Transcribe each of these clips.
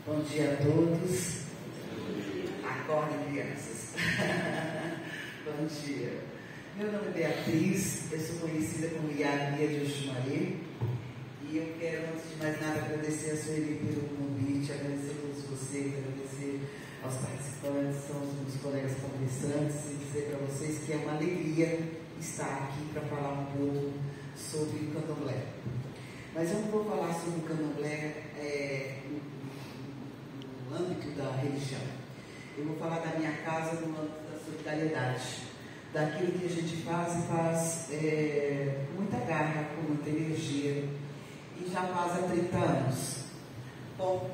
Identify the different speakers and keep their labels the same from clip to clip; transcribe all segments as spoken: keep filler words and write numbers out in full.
Speaker 1: Bom dia a todos. Acordem, crianças. Bom dia. Meu nome é Beatriz, eu sou conhecida como Yahia de Oxumaré. E eu quero, antes de mais nada, agradecer a Sueli pelo convite, agradecer a todos vocês, agradecer aos participantes, aos meus colegas conversantes e dizer para vocês que é uma alegria estar aqui para falar um pouco sobre o candomblé. Mas eu não vou falar sobre o candomblé é, no, no âmbito da religião. Eu vou falar da minha casa no âmbito da solidariedade, daquilo que a gente faz e faz é, com muita garra, com muita energia, e já faz há trinta anos. Bom,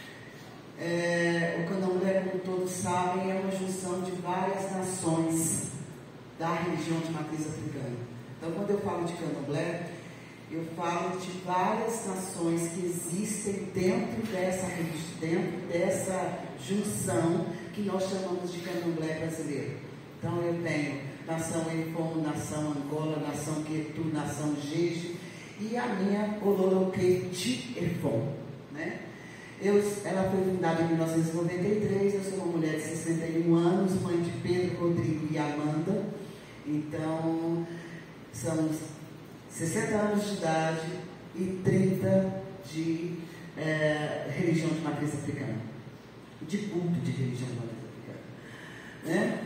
Speaker 1: é, o candomblé, como todos sabem, é uma junção de várias nações da religião de matriz africana. Então, quando eu falo de candomblé, eu falo de várias nações que existem dentro dessa dentro dessa junção que nós chamamos de candomblé brasileiro. Então, eu tenho nação Efon, nação Angola, nação Quetu, nação Jeje e a minha Oloroqueti Efon, né? Eu, ela foi fundada em mil novecentos e noventa e três, eu sou uma mulher de sessenta e um anos, mãe de Pedro, Rodrigo e Amanda. Então, são sessenta anos de idade e trinta de é, religião de matriz africana, de culto de religião de matriz africana, né?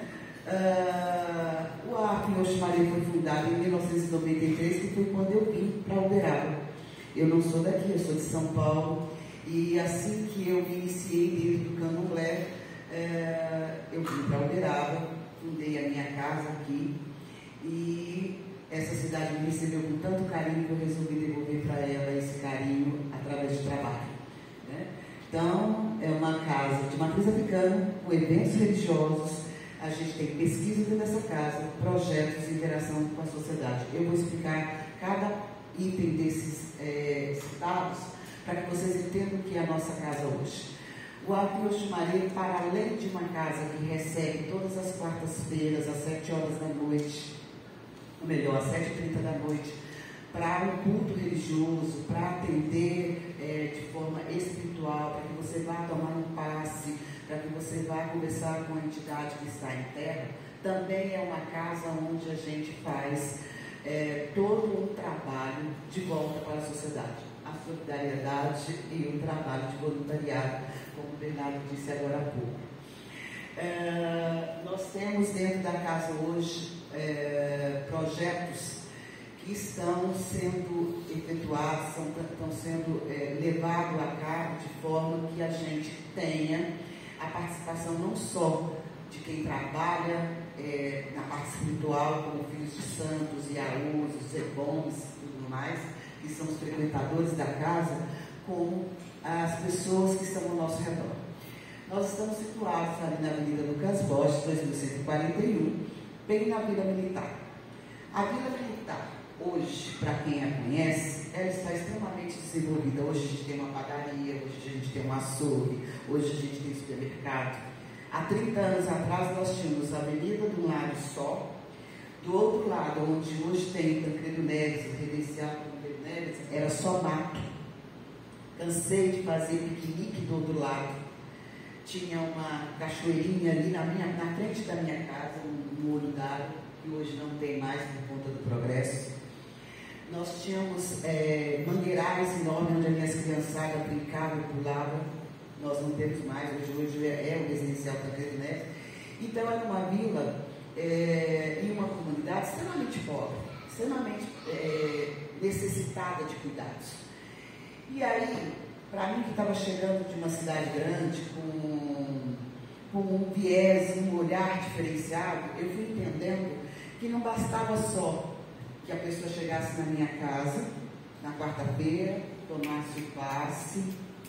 Speaker 1: Uh, o A F em Oxumaré foi fundado em mil novecentos e noventa e três, que foi quando eu vim para Uberaba. Eu não sou daqui, eu sou de São Paulo, e assim que eu me iniciei dentro do candomblé, uh, eu vim para Uberaba, fundei a minha casa aqui, e essa cidade me recebeu com tanto carinho que eu resolvi devolver para ela esse carinho através de trabalho, né? Então, é uma casa de matriz africana, com eventos religiosos. A gente tem pesquisa dentro dessa casa, projetos e interação com a sociedade. Eu vou explicar cada item desses é, citados para que vocês entendam o que é a nossa casa hoje. O A F Oxumaré, para além de uma casa que recebe todas as quartas-feiras, às sete horas da noite, ou melhor, às sete e trinta da noite, para um culto religioso, para atender é, de forma espiritual, para que você vá tomar um passe, para que você vá conversar com a entidade que está em terra, também é uma casa onde a gente faz é, todo um trabalho de volta para a sociedade, a solidariedade e um trabalho de voluntariado, como o Bernardo disse agora há pouco. É, nós temos dentro da casa hoje é, projetos que estão sendo efetuados, estão, estão sendo é, levados a cabo de forma que a gente tenha a participação não só de quem trabalha é, na parte espiritual, como filhos de santos, Iaús, Zebons e tudo mais, que são os frequentadores da casa, como as pessoas que estão ao nosso redor. Nós estamos situados ali na Avenida Lucas Bosch, dois mil cento e quarenta e um, bem na Vila Militar. A Vila Militar, hoje, para quem a conhece, ela está extremamente desenvolvida. Hoje a gente tem uma padaria, hoje a gente tem um açougue, hoje a gente tem supermercado. Há trinta anos atrás nós tínhamos a avenida de um lado só, do outro lado, onde hoje tem o Tancredo Neves, o residencial Tancredo Neves, era só mato. Cansei de fazer piquenique do outro lado. Tinha uma cachoeirinha ali na, minha, na frente da minha casa, um, um olho d'água, que hoje não tem mais por conta do progresso. Nós tínhamos é, mangueirais enormes onde as minhas criançadas brincavam e pulavam. Nós não temos mais, hoje, hoje é, é o residencial Tancredo Neves. Então era uma vila é, e uma comunidade extremamente pobre, extremamente é, necessitada de cuidados. E aí, para mim que estava chegando de uma cidade grande, com, com um viés, um olhar diferenciado, eu fui entendendo que não bastava só que a pessoa chegasse na minha casa, na quarta-feira, tomasse o passe,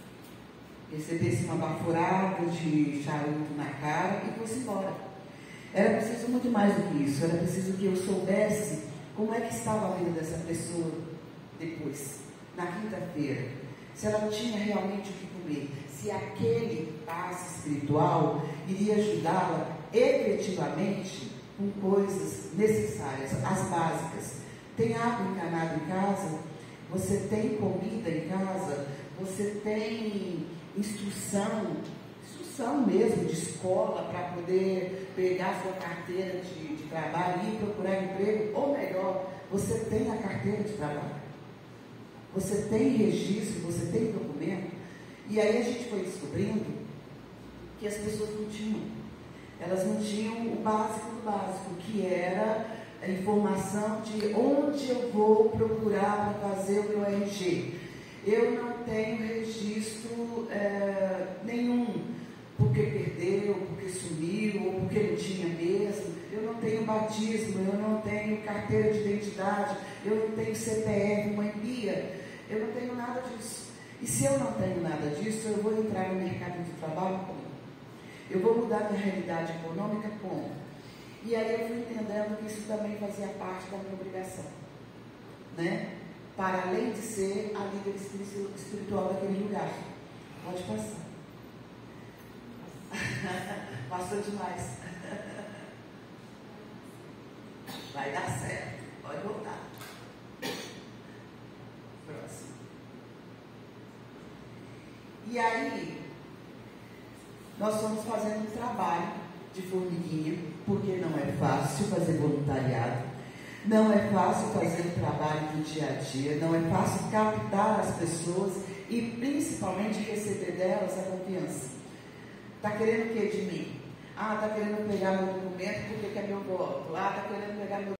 Speaker 1: recebesse uma baforada de charuto na cara e fosse embora. Era preciso muito mais do que isso, era preciso que eu soubesse como é que estava a vida dessa pessoa depois, na quinta-feira, se ela tinha realmente o que comer, se aquele passe espiritual iria ajudá-la efetivamente com coisas necessárias, as básicas. Tem água encanada em casa? Você tem comida em casa? Você tem instrução, instrução mesmo, de escola, para poder pegar sua carteira de, de trabalho e ir procurar emprego, ou melhor, você tem a carteira de trabalho, você tem registro, você tem documento. E aí a gente foi descobrindo que as pessoas não tinham, elas não tinham o básico do básico, que era a informação de onde eu vou procurar para fazer o meu R G. Eu não tenho registro é, nenhum, porque perdeu, porque sumiu, ou porque não tinha mesmo. Eu não tenho batismo, eu não tenho carteira de identidade, eu não tenho C P F, mãe Pia, eu não tenho nada disso. E se eu não tenho nada disso, eu vou entrar no mercado de trabalho como? Eu vou mudar minha realidade econômica como? E aí eu fui entendendo que isso também fazia parte da minha obrigação, né? Para além de ser a líder espiritual daquele lugar. Pode passar. Passou demais. Vai dar certo. Pode voltar. Próximo. E aí, nós fomos fazendo um trabalho de formiguinha, porque não é fácil fazer voluntariado. Não é fácil fazer o trabalho do dia a dia, não é fácil captar as pessoas e principalmente receber delas a confiança. Está querendo o que de mim? Ah, está querendo pegar meu documento porque quer meu voto. Ah, está querendo pegar meu